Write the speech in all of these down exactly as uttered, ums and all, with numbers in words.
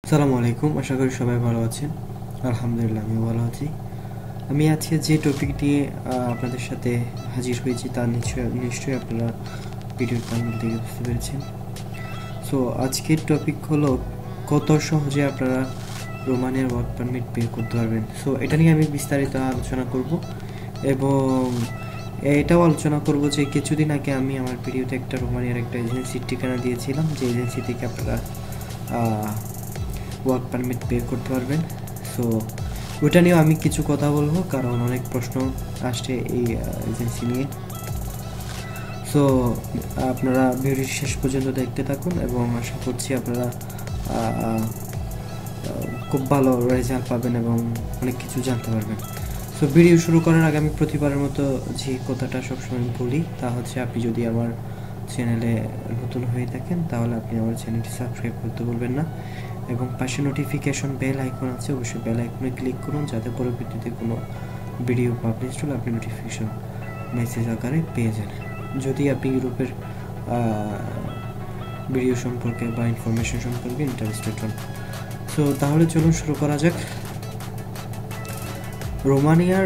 আসসালামু আলাইকুম, আশা করি সবাই ভালো আছেন। আলহামদুলিল্লাহ আমিও ভালো আছি। আমি আজকে যে টপিক নিয়ে আপনাদের সাথে হাজির হয়েছি তা নিশ্চয় নিশ্চয়ই আপনারা ভিডিওর টাইটেল থেকে বুঝতে পেরেছেন। সো আজকের টপিক হলো কত সহজে আপনারা রোমানিয়ার ওয়ার্ক পারমিট বের করতে পারবেন। সো এটা নিয়ে আমি বিস্তারিত আলোচনা করব এবং এটাও আলোচনা করব যে কিছুদিন আগে আমি আমার ভিডিওতে একটা রোমানিয়ার একটা এজেন্সির ঠিকানা দিয়েছিলাম, যে এজেন্সি থেকে আপনারা ওয়ার্ক পারমিট বের করতে পারবেন। সো ওইটা নিয়েও আমি কিছু কথা বলবো, কারণ অনেক প্রশ্ন আসছে এই এজেন্সি নিয়ে। সো আপনারা ভিডিও শেষ পর্যন্ত দেখতে থাকুন এবং আশা করছি আপনারা খুব ভালো রেজাল্ট পাবেন এবং অনেক কিছু জানতে পারবেন। সো ভিডিও শুরু করার আগে আমি প্রতিবারের মতো যে কথাটা সবসময় বলি তা হচ্ছে, আপনি যদি আমার চ্যানেলে নতুন হয়ে থাকেন তাহলে আপনি আমার চ্যানেলটি সাবস্ক্রাইব করতে ভুলবেন না এবং পাশে নোটিফিকেশন বেল আইকন আছে, অবশ্যই বেল আইকনে ক্লিক করুন যাতে পরবর্তীতে কোনো ভিডিও পাবলিশ হলে আপনি নোটিফিকেশন মেসেজ আকারে পেয়ে যান, যদি আপনি ইউরোপের ভিডিও সম্পর্কে বা ইনফরমেশন সম্পর্কে ইন্টারেস্টেড হন। সো তাহলে চলুন শুরু করা যাক। রোমানিয়ার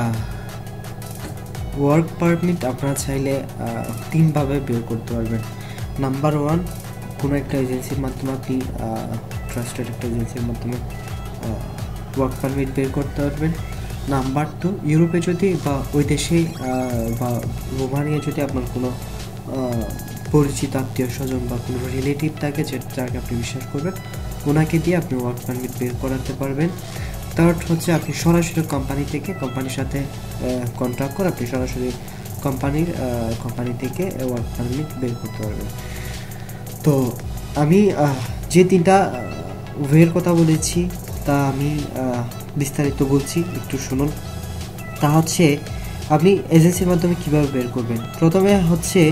ওয়ার্ক পারমিট আপনারা চাইলে তিনভাবে বের করতে পারবেন। নাম্বার ওয়ান, কোনো একটা এজেন্সির মাধ্যমে আপনি ট্রাস্টেড একটা এজেন্সির মাধ্যমে ওয়ার্ক পারমিট বের করতে পারবেন। নাম্বার টু, ইউরোপে যদি বা ওই দেশে বা রোমানিয়া যদি আপনার কোনো পরিচিত আত্মীয় স্বজন বা কোনো রিলেটিভ থাকে যাকে আপনি বিশ্বাস করবেন, ওনাকে দিয়ে আপনি ওয়ার্ক পারমিট বের করাতে পারবেন। থার্ড হচ্ছে, আপনি সরাসরি কোম্পানি থেকে কোম্পানির সাথে কন্ট্যাক্ট করে আপনি সরাসরি কোম্পানির কোম্পানি থেকে ওয়ার্ক পারমিট বের করতে পারবেন। তো আমি যে তিনটা ওয়ের কথা বলেছি তা আমি বিস্তারিত বলছি, একটু শুনুন। তা হচ্ছে আপনি এজেন্সির মাধ্যমে কিভাবে বের করবেন। প্রথমে হচ্ছে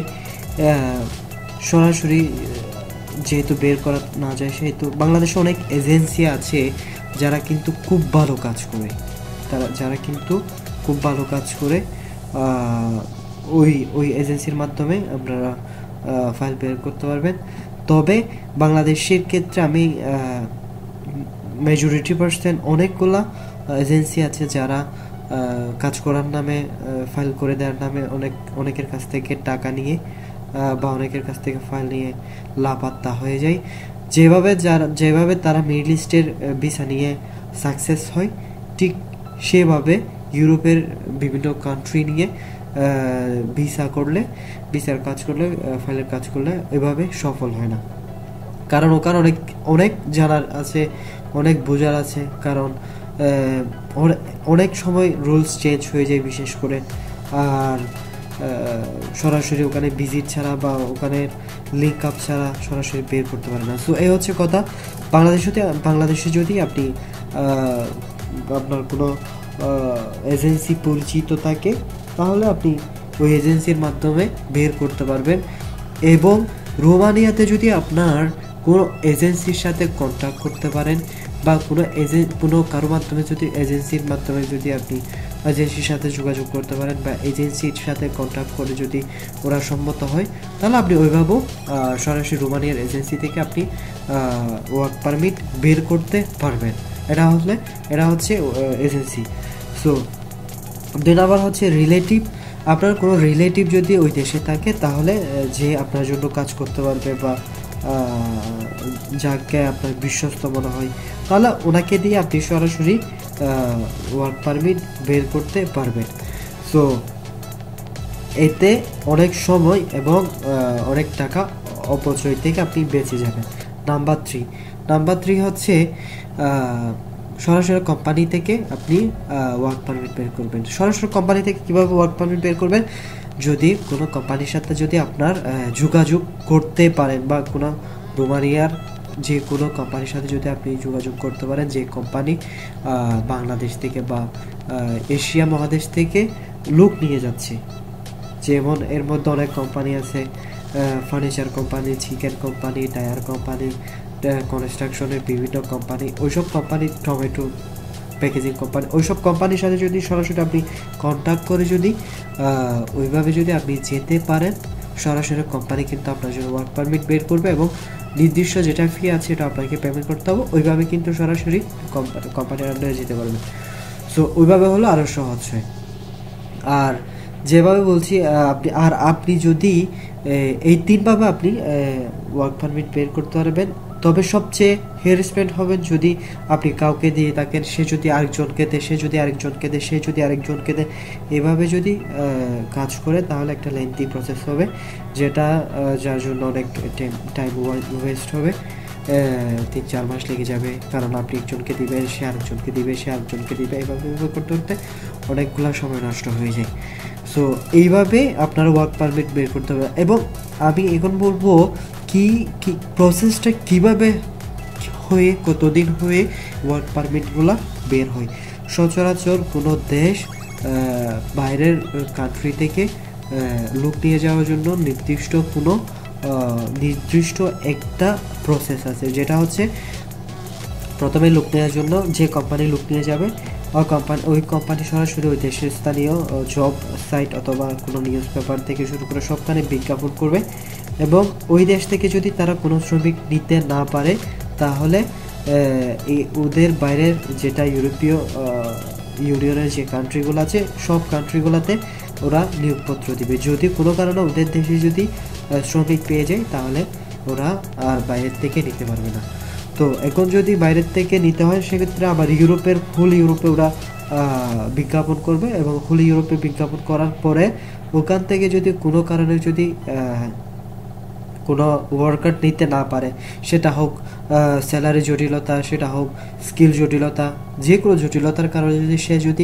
সরাসরি যেহেতু বের করা না যায়, সেহেতু বাংলাদেশে অনেক এজেন্সি আছে যারা কিন্তু খুব ভালো কাজ করে, তারা যারা কিন্তু খুব ভালো কাজ করে ওই ওই এজেন্সির মাধ্যমে আপনারা ফাইল বের করতে পারবেন। তবে বাংলাদেশের ক্ষেত্রে আমি মেজরিটি পার্সেন্ট অনেকগুলা এজেন্সি আছে যারা কাজ করার নামে, ফাইল করে দেওয়ার নামে অনেক অনেকের কাছ থেকে টাকা নিয়ে বা অনেকের কাছ থেকে ফাইল নিয়ে লাপাত্তা হয়ে যায়। যেভাবে যারা যেভাবে তারা মিডল ইস্টের ভিসা নিয়ে সাকসেস হয়, ঠিক সেভাবে ইউরোপের বিভিন্ন কান্ট্রি নিয়ে ভিসা করলে ভিসার কাজ করলে ফাইলের কাজ করলে এভাবে সফল হয় না। কারণ ওখানে অনেক অনেক জানার আছে, অনেক বোঝার আছে, কারণ অনেক সময় রুলস চেঞ্জ হয়ে যায়, বিশেষ করে আর সরাসরি ওখানে ভিজিট ছাড়া বা ওখানে লিঙ্ক আপ ছাড়া সরাসরি বের করতে পারে না। সো এই হচ্ছে কথা। বাংলাদেশে বাংলাদেশে যদি আপনি আপনার কোনো এজেন্সি পরিচিত থাকে তাহলে আপনি ওই এজেন্সির মাধ্যমে বের করতে পারবেন। এবং রোমানিয়াতে যদি আপনার কোনো এজেন্সির সাথে কন্ট্যাক্ট করতে পারেন বা কোনো এজেন্ট কোনো কারো মাধ্যমে যদি এজেন্সির মাধ্যমে যদি আপনি এজেন্সির সাথে যোগাযোগ করতে পারেন বা এজেন্সির সাথে কন্ট্যাক্ট করে যদি ওরা সম্মত হয়, তাহলে আপনি ওইভাবেও সরাসরি রোমানিয়ার এজেন্সি থেকে আপনি ওয়ার্ক পারমিট বের করতে পারবেন। এটা হলে এটা হচ্ছে এজেন্সি। সো দুই নাম্বার হচ্ছে রিলেটিভ। আপনার কোনো রিলেটিভ যদি ওই দেশে থাকে তাহলে যে আপনার জন্য কাজ করতে পারবে বা যাকে আপনার বিশ্বস্ত মনে হয়, তাহলে ওনাকে দিয়ে আপনি সরাসরি ওয়ার্ক পারমিট বের করতে পারবেন। সো এতে অনেক সময় এবং অনেক টাকা অপচয় থেকে আপনি বেঁচে যাবেন। নাম্বার থ্রি নাম্বার থ্রি হচ্ছে সরাসরি কোম্পানি থেকে আপনি ওয়ার্ক পারমিট বের করবেন। সরাসরি কোম্পানি থেকে কীভাবে ওয়ার্ক পারমিট বের করবেন, যদি কোনো কোম্পানির সাথে যদি আপনার যোগাযোগ করতে পারেন বা কোনো রোমানিয়ার যে কোনো কোম্পানির সাথে যদি আপনি যোগাযোগ করতে পারেন, যে কোম্পানি বাংলাদেশ থেকে বা এশিয়া মহাদেশ থেকে লোক নিয়ে যাচ্ছে। যেমন এর মধ্যে অনেক কোম্পানি আছে, furniture company, chicken company, tyre company, কনস্ট্রাকশনের বিভিন্ন কোম্পানি, ওইসব কোম্পানি, টমেটো প্যাকেজিং কোম্পানি, ওইসব কোম্পানির সাথে যদি সরাসরি আপনি কন্ট্যাক্ট করে যদি ওইভাবে যদি আপনি যেতে পারেন, সরাসরি কোম্পানি কিন্তু আপনার জন্য ওয়ার্ক পারমিট বের করবে এবং নির্দিষ্ট যেটা ফি আছে এটা আপনাকে পেমেন্ট করতে হবে, ওইভাবে কিন্তু সরাসরি কোম্পানি কোম্পানির আন্ডারে যেতে পারবেন। সো ওইভাবে হলো আরও সহজ হয়। আর যেভাবে বলছি আপনি আর আপনি যদি এই তিনভাবে আপনি ওয়ার্ক পারমিট বের করতে পারবেন, তবে সবচেয়ে হ্যারাসমেন্ট হবেন যদি আপনি কাউকে দিয়ে থাকেন, সে যদি আরেকজনকে দেয়, সে যদি আরেকজনকে দেয়, সে যদি আরেকজনকে দেয়, এভাবে যদি কাজ করে তাহলে একটা লেন্থি প্রসেস হবে, যেটা যার জন্য অনেক টাইম ওয়েস্ট হবে, তিন চার মাস লেগে যাবে, কারণ আপনি একজনকে দিবেন, সে আরেকজনকে দিবে, সে আরেকজনকে দিবে, এইভাবে এইভাবে করতে করতে অনেকগুলো সময় নষ্ট হয়ে যায়। সো এইভাবে আপনার ওয়ার্ক পারমিট বের করতে হবে। এবং আমি এখন বলবো কি কি প্রসেসটা কীভাবে হয়ে কতদিন হয়ে ওয়ার্ক পারমিটগুলো বের হয়। সচরাচর কোনো দেশ বাইরের কান্ট্রি থেকে লোক নিয়ে যাওয়ার জন্য নির্দিষ্ট কোনো নির্দিষ্ট একটা প্রসেস আছে, যেটা হচ্ছে প্রথমে লোক নেওয়ার জন্য যে কোম্পানি লোক নিয়ে যাবে ওই কোম্পানি ওই কোম্পানি সরাসরি ওই দেশের স্থানীয় জব সাইট অথবা কোনো নিউজ পেপার থেকে শুরু করে সবখানে বিজ্ঞাপন করবে, এবং ওই দেশ থেকে যদি তারা কোনো শ্রমিক নিতে না পারে তাহলে এই ওদের বাইরের যেটা ইউরোপীয় ইউনিয়নের যে কান্ট্রিগুলো আছে সব কান্ট্রিগুলোতে ওরা নিয়োগপত্র দিবে। যদি কোনো কারণে ওদের দেশে যদি শ্রমিক পেয়ে যায় তাহলে ওরা আর বাইরের থেকে নিতে পারবে না। তো এখন যদি বাইরের থেকে নিতে হয় সেক্ষেত্রে আবার ইউরোপের ফুল ইউরোপে ওরা বিজ্ঞাপন করবে, এবং ফুল ইউরোপে বিজ্ঞাপন করার পরে ওখান থেকে যদি কোনো কারণে যদি কোনো ওয়ার্কার নিতে না পারে, সেটা হোক স্যালারি জটিলতা, সেটা হোক স্কিল জটিলতা, যে কোনো জটিলতার কারণে যদি সে যদি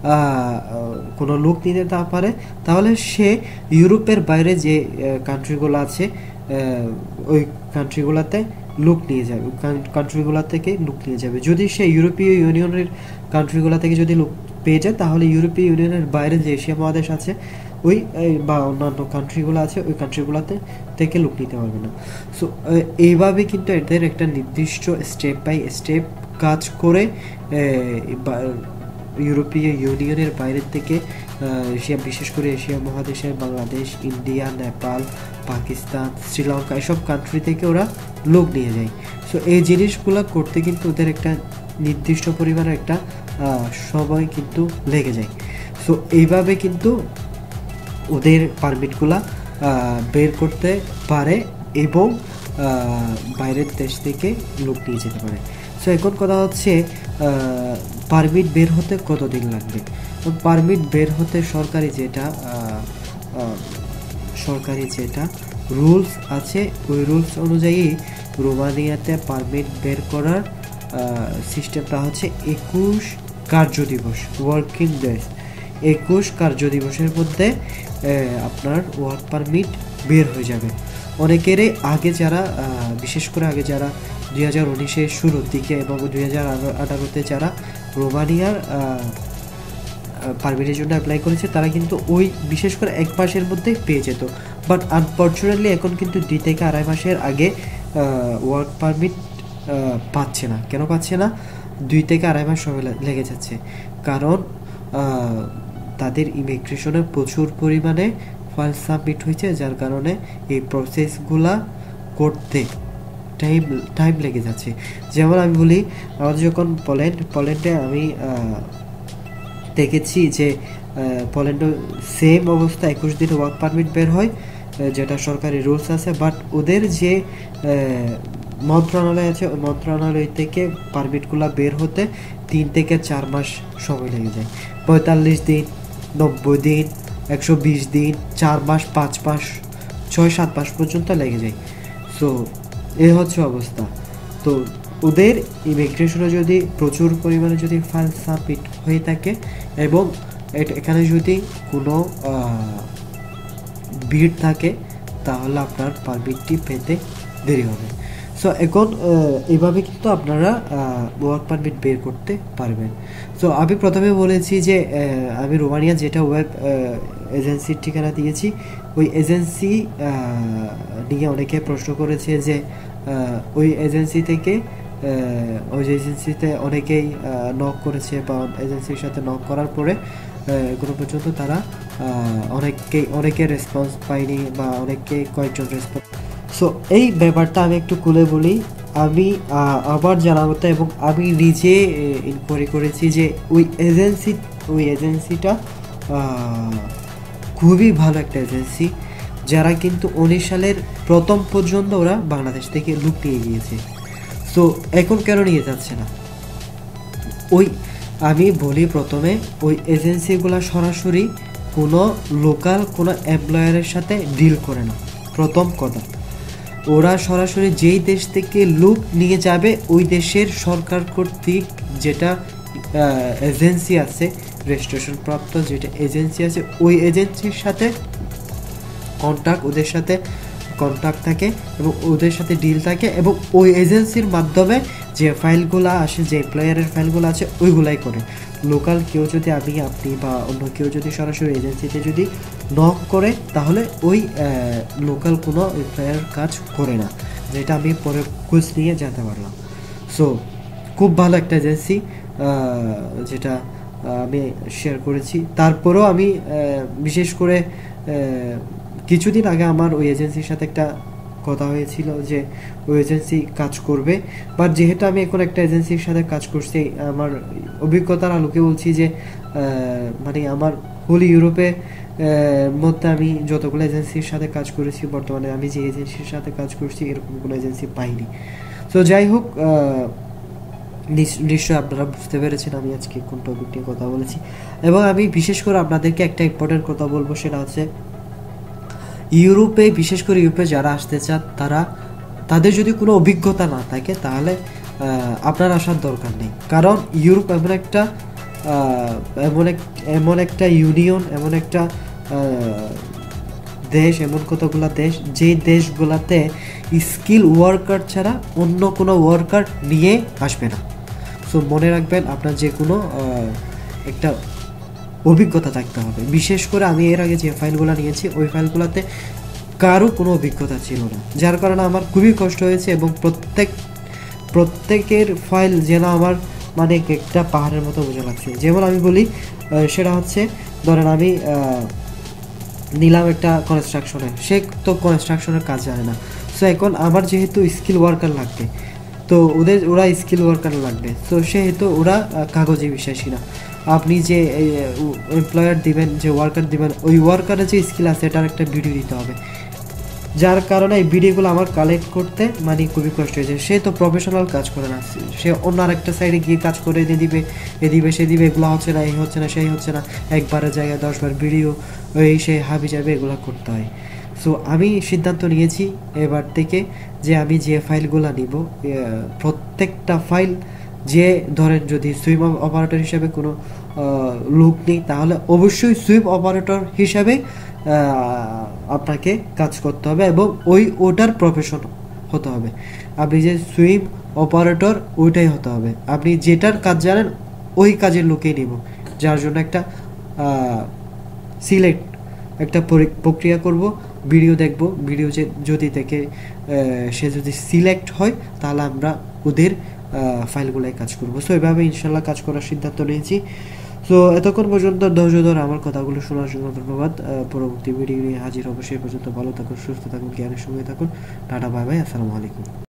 কোনো লোক নিতে না পারে তাহলে সে ইউরোপের বাইরে যে কান্ট্রিগুলো আছে ওই কান্ট্রিগুলোতে লোক নিয়ে যাবে, কান্ট্রিগুলো থেকে লোক নিয়ে যাবে। যদি সে ইউরোপীয় ইউনিয়নের কান্ট্রিগুলো থেকে যদি লোক পেয়ে যায় তাহলে ইউরোপীয় ইউনিয়নের বাইরে যে এশিয়া মহাদেশ আছে ওই বা অন্যান্য কান্ট্রিগুলো আছে ওই কান্ট্রিগুলোতে থেকে লোক নিতে পারবে না। সো এইভাবে কিন্তু এদের একটা নির্দিষ্ট স্টেপ বাই স্টেপ কাজ করে ইউরোপীয় ইউনিয়নের বাইরের থেকে এশিয়া, বিশেষ করে এশিয়া মহাদেশের বাংলাদেশ, ইন্ডিয়া, নেপাল, পাকিস্তান, শ্রীলঙ্কা এসব কান্ট্রি থেকে ওরা লোক নিয়ে যায়। সো এই জিনিসগুলো করতে কিন্তু ওদের একটা নির্দিষ্ট পরিমাণে একটা সময় কিন্তু লেগে যায়। সো এইভাবে কিন্তু ওদের পারমিটগুলা বের করতে পারে এবং বাইরের দেশ থেকে লোক নিয়ে যেতে পারে। সো এখন কথা হচ্ছে পারমিট বের হতে কতদিন লাগবে। পারমিট বের হতে সরকারি যেটা সরকারি যেটা রুলস আছে ওই রুলস অনুযায়ী রোমানিয়াতে পারমিট বের করার সিস্টেমটা হচ্ছে একুশ কার্য দিবস, ওয়ার্কিং ডেজ। একুশ কার্য দিবসের মধ্যে আপনার ওয়ার্ক পারমিট বের হয়ে যাবে। অনেকেরই আগে যারা বিশেষ করে আগে যারা দুই হাজার উনিশের শুরুর দিকে এবং দুই হাজার আঠারোতে যারা রোমানিয়ার পারমিটের জন্য অ্যাপ্লাই করেছে তারা কিন্তু ওই বিশেষ করে এক মাসের মধ্যে পেয়ে যেত। বাট আনফর্চুনেটলি এখন কিন্তু দুই থেকে আড়াই মাসের আগে ওয়ার্ক পারমিট পাচ্ছে না। কেন পাচ্ছে না? দুই থেকে আড়াই মাস সময় লেগে যাচ্ছে, কারণ তাদের ইমিগ্রেশনে প্রচুর পরিমাণে ফাইল সাবমিট হয়েছে, যার কারণে এই প্রসেসগুলা করতে টাইম টাইম লেগে যাচ্ছে। যেমন আমি বলি, আমাদের যখন পোল্যান্ড পোল্যান্ডে আমি দেখেছি যে পোল্যান্ডে সেম অবস্থা একুশ দিন ওয়ার্ক পারমিট বের হয়, যেটা সরকারি রুলস আছে। বাট ওদের যে মন্ত্রণালয় আছে ওই মন্ত্রণালয় থেকে পারমিটগুলো বের হতে তিন থেকে চার মাস সময় লেগে যায়। পঁয়তাল্লিশ দিন, নব্বই দিন, একশো বিশ দিন, চার মাস, পাঁচ মাস, ছয় সাত মাস পর্যন্ত লেগে যায়। সো এই হচ্ছে অবস্থা। তো ওদের ইমিগ্রেশনে যদি প্রচুর পরিমাণে যদি ফাইল সাবমিট হয়ে থাকে এবং এখানে যদি কোনো ভিড় থাকে তাহলে আপনার পারমিটটি পেতে দেরি হবে। সো এখন এইভাবে কিন্তু আপনারা ওয়ার্ক পারমিট বের করতে পারবেন। সো আমি প্রথমে বলেছি যে আমি রোমানিয়া যেটা ওয়েব এজেন্সির ঠিকানা দিয়েছি, ওই এজেন্সি নিয়ে অনেকে প্রশ্ন করেছে যে ওই এজেন্সি থেকে ওই এজেন্সিতে অনেকেই নক করেছে বা এজেন্সির সাথে নক করার পরে এখনো পর্যন্ত তারা অনেকেই অনেকে রেসপন্স পায়নি বা অনেকে কয়েকজন রেসপন্স। সো এই ব্যাপারটা আমি একটু খুলে বলি। আমি আমার জানা মতো এবং আমি নিজে ইনকোয়ারি করেছি যে ওই এজেন্সি ওই এজেন্সিটা খুবই ভালো একটা এজেন্সি, যারা কিন্তু উনিশ সালের প্রথম পর্যন্ত ওরা বাংলাদেশ থেকে লুক নিয়ে গিয়েছে। সো এখন কেন নিয়ে যাচ্ছে না? ওই আমি বলি প্রথমে, ওই এজেন্সিগুলো সরাসরি কোনো লোকাল কোনো এমপ্লয়ারের সাথে ডিল করে না। প্রথম কথা, ওরা সরাসরি যেই দেশ থেকে লুক নিয়ে যাবে ওই দেশের সরকার কর্তৃক যেটা এজেন্সি আছে, রেজিস্ট্রেশন প্রাপ্ত যেটা এজেন্সি আছে, ওই এজেন্সির সাথে কন্ট্যাক্ট ওদের সাথে কন্ট্যাক্ট থাকে এবং ওদের সাথে ডিল থাকে এবং ওই এজেন্সির মাধ্যমে যে ফাইলগুলো আসে, যে এমপ্লয়ারের ফাইলগুলো আছে ওইগুলাই করে। লোকাল কেউ যদি আমি আপনি বা অন্য কেউ যদি সরাসরি এজেন্সিতে যদি নক করে তাহলে ওই লোকাল কোনো এমপ্লয়ার কাজ করে না, যেটা আমি পরে খোঁজ নিয়ে জানতে পারলাম। সো খুব ভালো একটা এজেন্সি, যেটা আমি শেয়ার করেছি। তারপরেও আমি বিশেষ করে কিছুদিন আগে আমার ওই এজেন্সির সাথে একটা কথা হয়েছিল যে ওই এজেন্সি কাজ করবে, বাট যেহেতু আমি এখন একটা এজেন্সির সাথে কাজ করছি, আমার অভিজ্ঞতার আলোকে বলছি যে মানে আমার হোল ইউরোপে মধ্যে আমি যতগুলো এজেন্সির সাথে কাজ করেছি, বর্তমানে আমি যে এজেন্সির সাথে কাজ করছি এরকম কোনো এজেন্সি পাইনি। সো যাই হোক, নিশ্চয়ই আপনারা বুঝতে পেরেছেন আমি আজকে কোন টপিক নিয়ে কথা বলেছি। এবং আমি বিশেষ করে আপনাদেরকে একটা ইম্পর্টেন্ট কথা বলবো, সেটা হচ্ছে ইউরোপে, বিশেষ করে ইউরোপে যারা আসতে চান তারা, তাদের যদি কোনো অভিজ্ঞতা না থাকে তাহলে আপনার আসার দরকার নেই। কারণ ইউরোপ এমন একটা এমন এক এমন একটা ইউনিয়ন, এমন একটা দেশ, এমন কতগুলো দেশ যে দেশগুলোতে স্কিল ওয়ার্কার ছাড়া অন্য কোনো ওয়ার্কার নিয়ে আসবে না। সো মনে রাখবেন, আপনার যে কোনো একটা অভিজ্ঞতা থাকতে হবে। বিশেষ করে আমি এর আগে যে ফাইলগুলো নিয়েছি ওই ফাইলগুলোতে কারো কোনো অভিজ্ঞতা ছিল না, যার কারণে আমার খুবই কষ্ট হয়েছে এবং প্রত্যেক প্রত্যেকের ফাইল যেন আমার মানে একটা পাহাড়ের মতো বোঝা লাগছে। যেমন আমি বলি, সেটা হচ্ছে ধরেন আমি নিলাম একটা কনস্ট্রাকশনে, সে তো কনস্ট্রাকশনের কাজ জানে না। সো এখন আমার যেহেতু স্কিল ওয়ার্কার লাগবে, তো ওদের ওরা স্কিল ওয়ার্কার লাগবে, তো সেহেতু ওরা কাগজে বিশ্বাসী না। আপনি যে এমপ্লয়ার দিবেন, যে ওয়ার্কার দিবেন, ওই ওয়ার্কারের যে স্কিল আছে এটার একটা ভিডিও দিতে হবে, যার কারণে এই ভিডিওগুলো আমার কালেক্ট করতে মানে খুবই কষ্ট হয়েছে। সে তো প্রফেশনাল কাজ করে না, সে অন্য আরেকটা সাইডে গিয়ে কাজ করে এনে দিবে, এ দিবে সে দিবে, এগুলো হচ্ছে না, এই হচ্ছে না, সেই হচ্ছে না, একবারের জায়গায় দশবার ভিডিও এই সে হাবি যাবে, এগুলো করতে হয়। সো আমি সিদ্ধান্ত নিয়েছি এবার থেকে যে আমি যে ফাইলগুলো নিব, প্রত্যেকটা ফাইল, যে ধরেন যদি সুইম অপারেটর হিসাবে কোনো লোক নেই তাহলে অবশ্যই সুইম অপারেটর হিসাবে আপনাকে কাজ করতে হবে এবং ওই ওটার প্রফেশন হতে হবে। আপনি যে সুইম অপারেটর ওইটাই হতে হবে, আপনি যেটার কাজ জানেন ওই কাজের লোকেই নেব, যার জন্য একটা সিলেক্ট একটা প্রক্রিয়া করব, ভিডিও দেখব, ভিডিও যে যদি দেখে সে যদি সিলেক্ট হয় তাহলে আমরা ওদের ফাইলগুলোয় কাজ করব। সো এভাবে ইনশাল্লাহ কাজ করার সিদ্ধান্ত নিয়েছি। সো এতক্ষণ পর্যন্ত ধৈর্য ধরে আমার কথাগুলো শোনার জন্য ধন্যবাদ। পরবর্তী ভিডিও নিয়ে হাজির হবো, সেই পর্যন্ত ভালো থাকুন, সুস্থ থাকুন, জ্ঞানের সঙ্গে থাকুন। টাটা, বাই বাই, আসসালামু আলাইকুম।